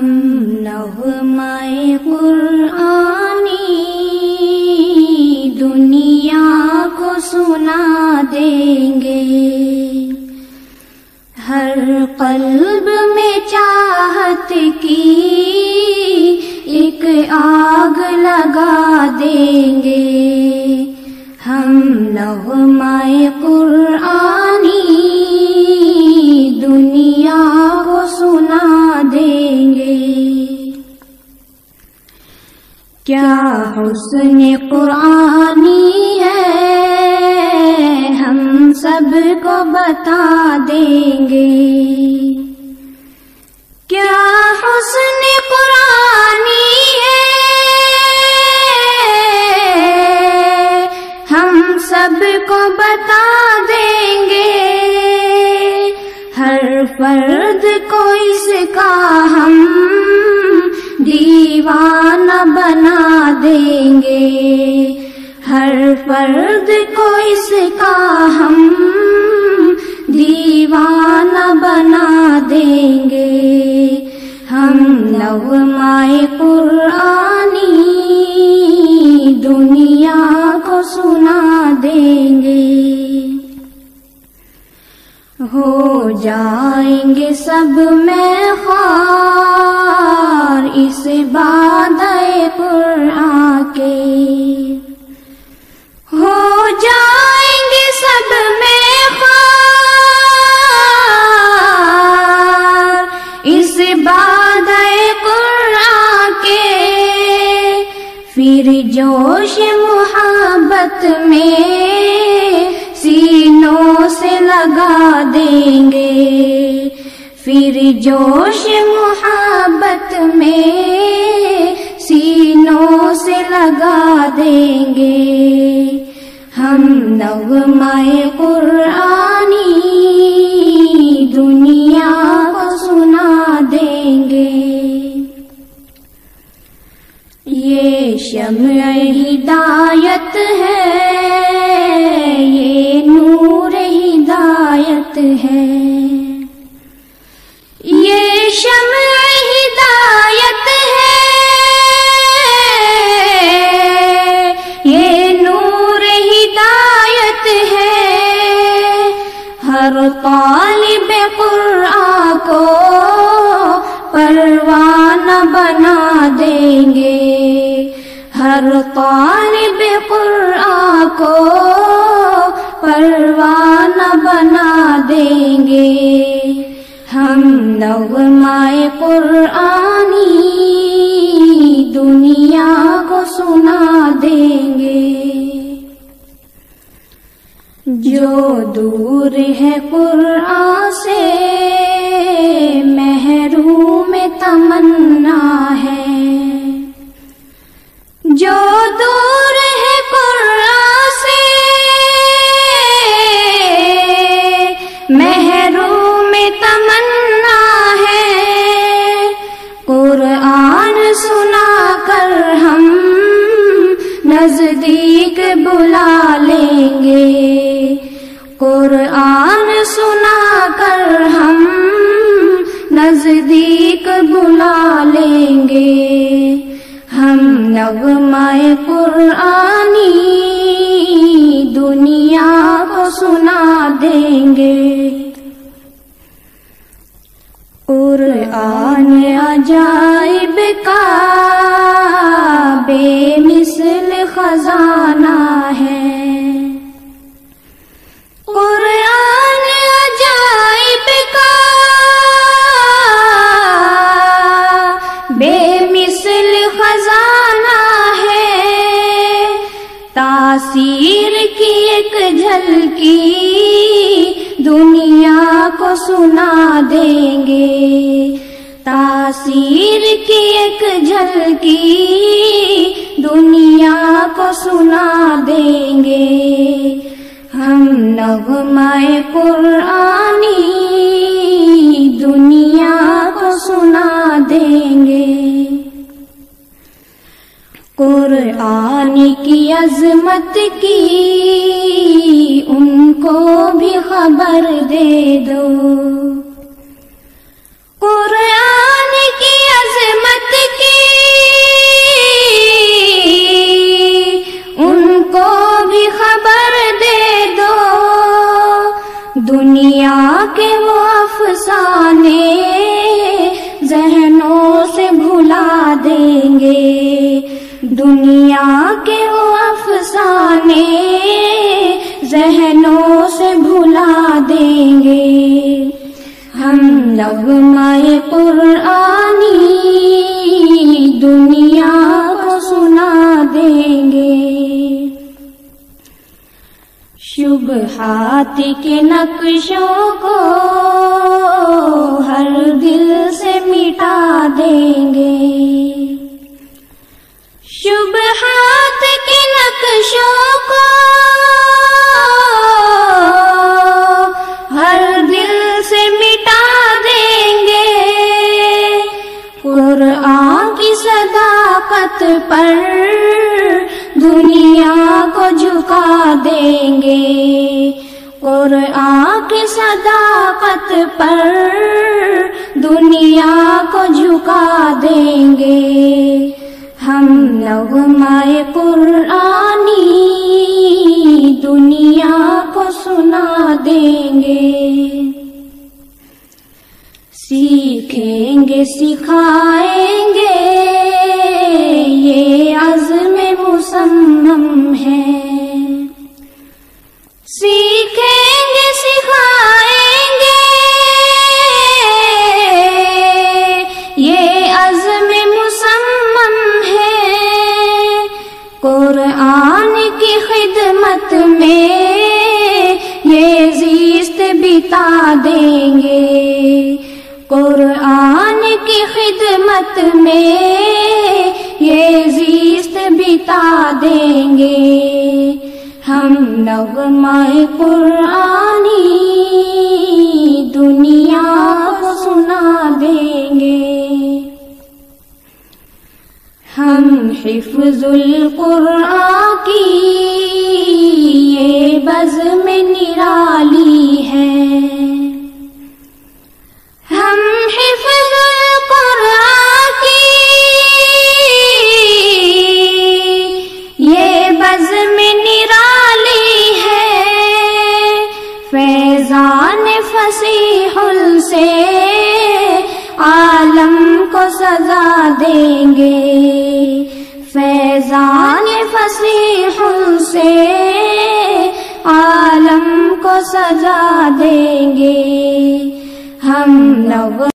نغمۂ قرآنی دنیا کو سنا دیں گے، ہر قلب میں چاہت کی ایک آگ لگا دیں گے، ہم نغمۂ قرآنی دنیا کو سنا دیں گے۔ کیا حسن قرآنی ہے ہم سب کو بتا دیں گے، کیا حسن قرآنی ہے ہم سب کو بتا دیں گے، ہر فرد کو اس کا ہم دیوانہ بنا دیں گے، ہر فرد کو اس کا ہم دیوانہ بنا دیں گے، ہم نغمۂ قرآنی دنیا کو سنا دیں گے۔ ہو جائیں گے سب میں خوار اس بادئے قرآن کے، ہو جائیں گے سب میں خوار اس بادئے قرآن کے، پھر جوش محبت میں سینوں سے لگا دیں گے، پھر جوش محبت میں سینوں سے لگا دیں گے، ہم نغمۂ قرآنی دنیا کو سنا دیں گے۔ یہ شمع ہدایت ہے، یہ نور ہدایت ہے، یہ شمع ہدایت ہے، یہ نور ہدایت ہے، ہر طالب قرآن کو پروانہ بنا دیں گے، ہر طالب قرآن کو پروانہ بنا دیں گے، ہم نغمۂ قرآنی دنیا کو سنا دیں گے۔ جو دور ہے قرآن سے محروم تمنا ہے، جو دور ہے قرآن سے محروم تمنا ہے، قرآن سنا کر ہم نزدیک بلا لیں گے، قرآن سنا کر ہم نزدیک بلا لیں گے، ہم نغمۂ قرآنی دنیا کو سنا دیں گے۔ قرآن عجائب کا بے مثل خزانہ ہے، قرآن عجائب کا بے مثل خزانہ ہے، تاثیر کی ایک جھلکی دنیا کو سنا دیں گے، تاثیر کی ایک جھلکی دنیا کو سنا دیں گے، ہم نغمۂ قرآنی دنیا کو سنا دیں گے۔ قرآن کی عظمت کی ان کو بھی خبر دے دو، قرآن کی عظمت افسانے ذہنوں سے بھلا دیں گے، دنیا کے وہ افسانے ذہنوں سے بھلا دیں گے، ہم نغمۂ قرآنی دنیا کو سنا دیں گے، شبہات کے نقشوں کو ہر دل سے مٹا دیں گے، شبہات کے نقشوں کو ہر دل سے مٹا دیں گے، قرآن کی صداقت پر دنیا کو جھکا دیں گے، قرآن کی صداقت پر دنیا کو جھکا دیں گے، ہم نغمۂ قرآنی دنیا کو سنا دیں گے، سیکھیں گے سکھائیں گے یہ عزم مصمم ہے، سیکھیں گے سکھائیں گے یہ عزم مصمم ہے، قرآن کی خدمت میں یہ زیست بتا دیں گے، قرآن کی خدمت میں یہ زیست بتا دیں گے، ہم نغمۂ قرآنی دنیا کو سنا دیں گے، ہم حفظ القرآن کی یہ بزم نرالی ہے، ہم حفظ القرآن کی یہ بزم نرالی ہے، فیضان فصیح سے عالم کو سزا دیں گے، فیضان فصیح سے عالم کو سزا دیں گے، ہم